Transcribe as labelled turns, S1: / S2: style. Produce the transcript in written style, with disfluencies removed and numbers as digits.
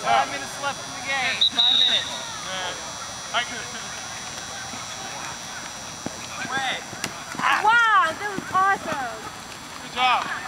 S1: 5 minutes left in the game. 5 minutes.
S2: Wow, that was awesome.
S1: Good job.